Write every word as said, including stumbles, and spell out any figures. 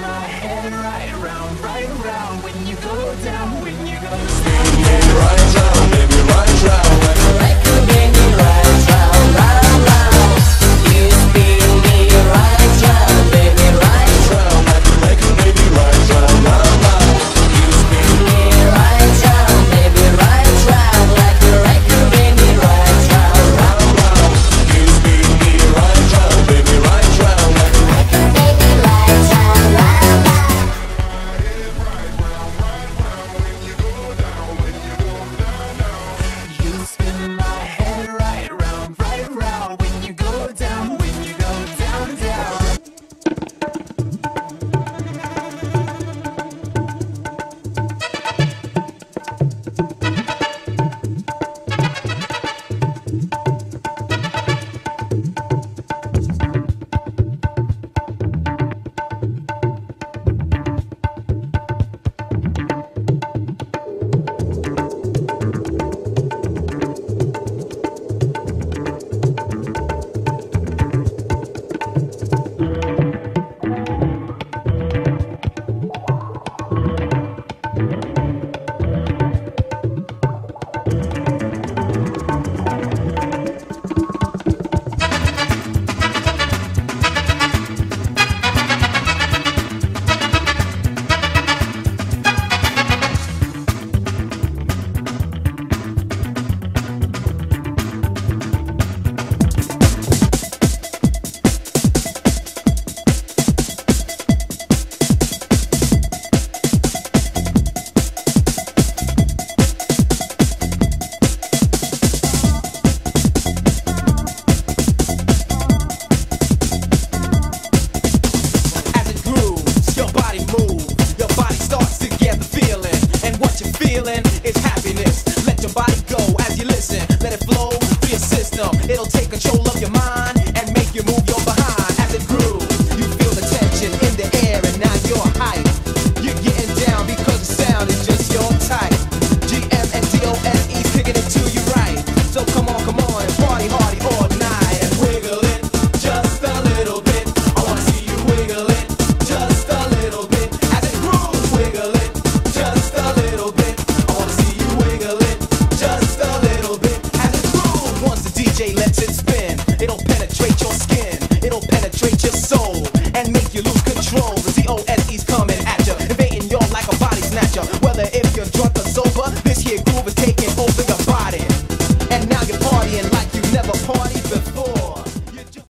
my head right round, right round. When you go down, when you go down, spin me right round, baby, right round. Like a record, baby, right round, round, round. You spin me right round, baby, right round. Like a record, baby, right round, round, round. You spin me right round, baby, right round. Like a record, baby, right round, round, round. You spin me right round, baby, right round. Like a record, baby, right round, round, round. You spin my head right round, right round. When you go down, when you go down, down. It'll take control of your mind and make you move your behind. As it grooves, you feel the tension in the air and now you're hype. You're getting down because the sound is just your type. G M and D O S E's kicking it to you right. So come on, come on and party hardy all night. And wiggle it just a little bit. I wanna see you wiggle it just a little bit. As it grooves, wiggle it just a little bit. I wanna see you wiggle it just a little bit. As it grooves, once the D J lets it spin, it'll penetrate your skin, it'll penetrate your soul, and make you lose control. The D O S E's coming at ya, invading your like a body snatcher. Whether if you're drunk or sober, this here groove is taking over your body. And now you're partying like you never partied.